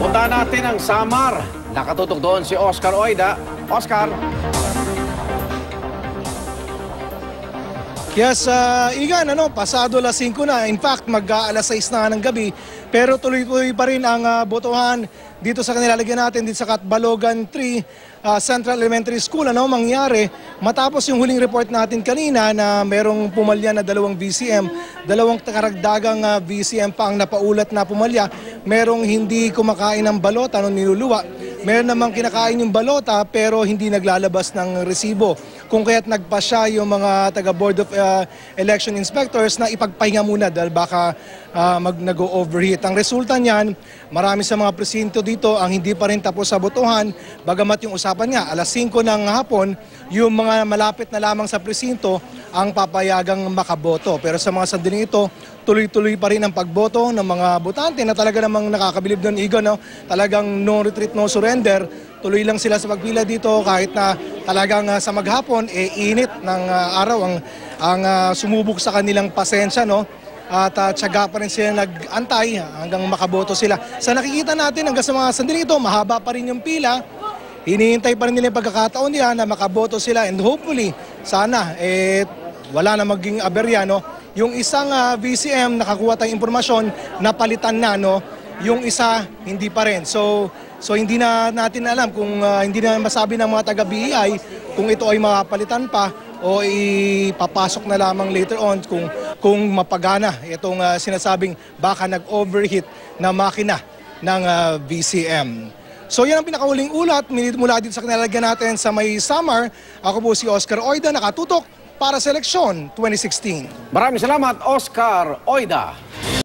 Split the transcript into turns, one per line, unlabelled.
Puntahan natin ang Samar. Nakatutok doon si Oscar Oida. Oscar.
Yes, Igan, pasado alas 5 na. In fact, mag-alas 6 na ng gabi. Pero tuloy-tuloy pa rin ang botohan dito sa kanilalagyan natin dito sa Catbalogan 3 Central Elementary School. Ano mangyari? Matapos yung huling report natin kanina na merong pumalya na 2 VCM, 2 karagdagang VCM pa ang napaulat na pumalya. Merong hindi kumakain ng balota, niluluwa. Meron namang kinakain yung balota pero hindi naglalabas ng resibo. Kung kaya't nagpasya yung mga taga-Board of Election Inspectors na ipagpahinga muna dahil baka nag-overheat. Ang resulta niyan, marami sa mga presinto dito ang hindi pa rin tapos sa botohan. Bagamat yung usapan nga, alas 5 ng hapon, yung mga malapit na lamang sa presinto ang papayagang makaboto. Pero sa mga sandaling ito, tuloy-tuloy pa rin ang pagboto ng mga botante na talaga namang nakakabilib doon, Igan. Talagang no retreat, no surrender. Tuloy lang sila sa pagpila dito kahit na talagang sa maghapon, init ng araw ang sumubok sa kanilang pasensya. At tiyaga pa rin sila nag-antay hanggang makaboto sila. Sa nakikita natin hanggang sa mga sandaling ito, mahaba pa rin yung pila. Hinihintay pa rin nila yung pagkakataon nila na makaboto sila and hopefully, sana, wala na maging aberya. Yung isang VCM, nakakuha tayong impormasyon, napalitan na, yung isa, hindi pa rin. So hindi na natin alam kung hindi na masabi ng mga taga-BEI kung ito ay mapalitan pa o ipapasok na lamang later on kung mapagana itong sinasabing baka nag-overheat na makina ng VCM. So yan ang pinakahuling ulat mula dito sa kanilalagyan natin sa may Samar. Ako po si Oscar Oida, nakatutok para sa eleksyon 2016.
Maraming salamat, Oscar Oida.